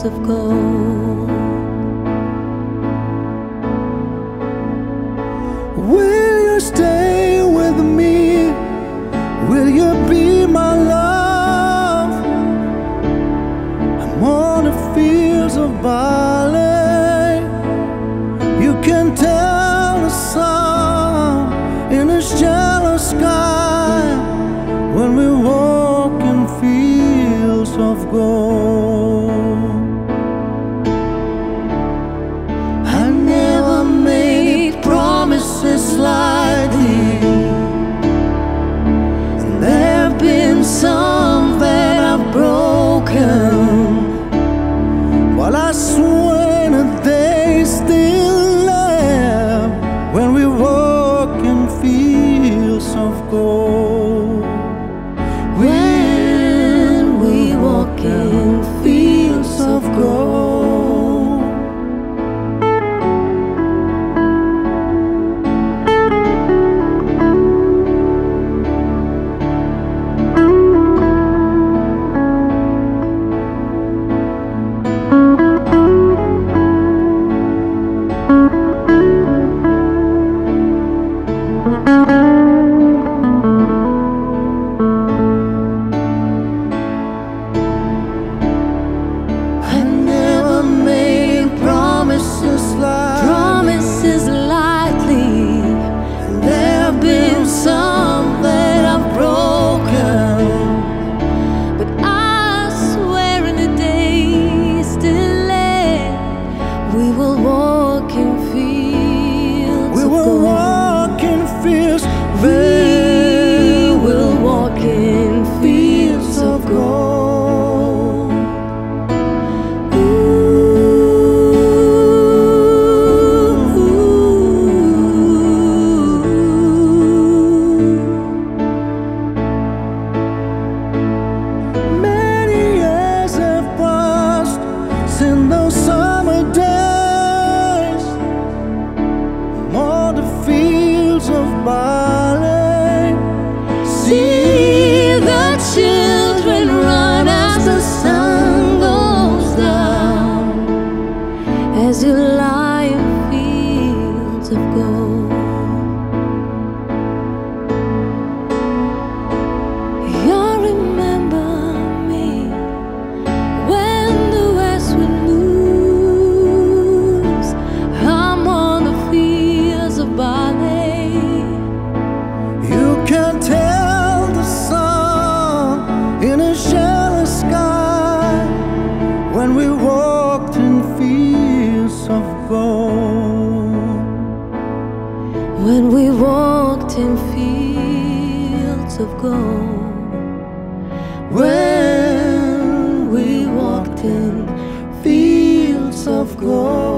of gold. Will you stay with me? Will you be my love? I'm on the fields of barley. You can tell the sun in a shallow sky when we walk in fields of gold. I never made promises lightly, and there have been some that I've broken, while I swear that they still live when we walk in fields of gold. When we walk in fields of gold. Promises lightly, and there have been some that I've broken, but I swear in the days still left, we will walk in fields of gold. We will walk in fields. We will walk in fields of gold. In those summer days, on the fields of barley, See the children run as the sun goes down, as you lie in fields of gold. You'll remember me when the west wind moves. I'm on the fields of barley. you can tell the sun in a shallow sky when we walked in fields of gold. When we walked in fields of gold. When we walked in fields of gold.